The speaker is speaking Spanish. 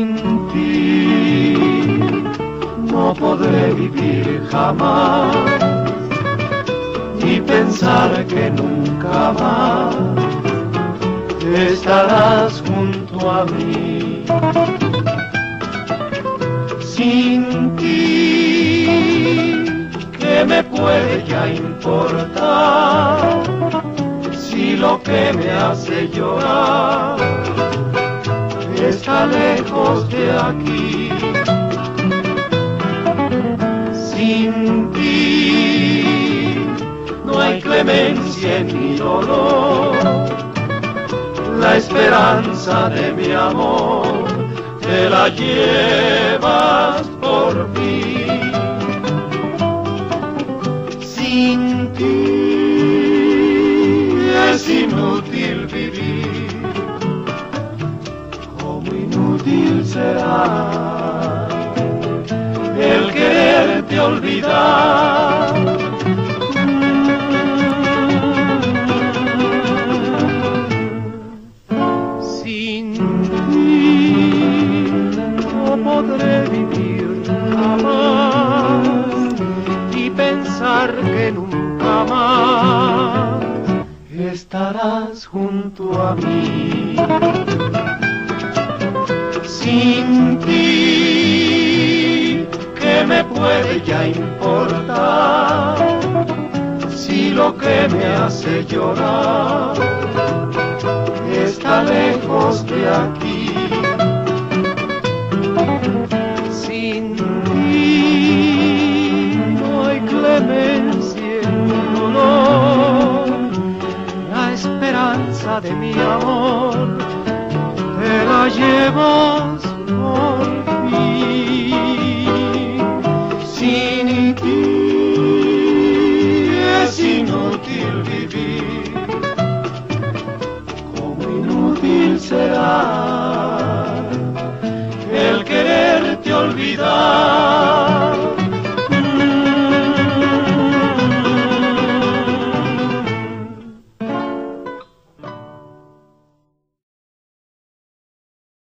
Sin ti no podré vivir jamás, y pensar que nunca más estarás junto a mí. Sin ti, ¿qué me puede ya importar? Si lo que me hace llorar está lejos de aquí. Sin ti no hay clemencia en mi dolor, la esperanza de mi amor te la llevas por mí. Sin ti es inútil vivir, como inútil será el quererte olvidar. Sin ti no podré vivir jamás, y pensar que nunca más estarás junto a mí. Sin ti, ¿qué me puede ya importar? Si lo que me hace llorar está lejos de aquí. Sin ti no hay clemencia en mi dolor, la esperanza de mi amor te la llevas por fin. Sin ti es inútil vivir, como inútil será el quererte olvidar.